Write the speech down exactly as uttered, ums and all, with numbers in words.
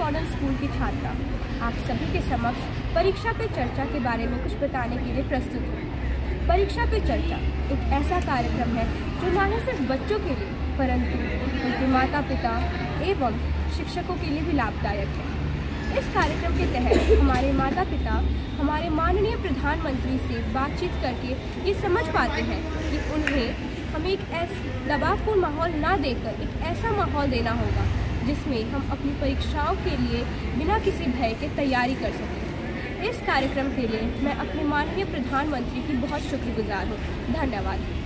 Modern school की छात्रा आप सभी के समक्ष परीक्षा पे चर्चा के बारे में कुछ बताने के लिए प्रस्तुत हूँ। परीक्षा पे चर्चा एक ऐसा कार्यक्रम है जो न सिर्फ बच्चों के लिए परंतु उनके माता पिता एवं शिक्षकों के लिए भी लाभदायक है। इस कार्यक्रम के तहत हमारे माता पिता हमारे माननीय प्रधानमंत्री से बातचीत करके ये समझ पाते हैं कि उन्हें हमें एक ऐसा दबावपूर्ण माहौल ना देकर एक ऐसा माहौल देना होगा जिसमें हम अपनी परीक्षाओं के लिए बिना किसी भय के तैयारी कर सकें। इस कार्यक्रम के लिए मैं अपने माननीय प्रधानमंत्री की बहुत शुक्रगुजार हूँ। धन्यवाद।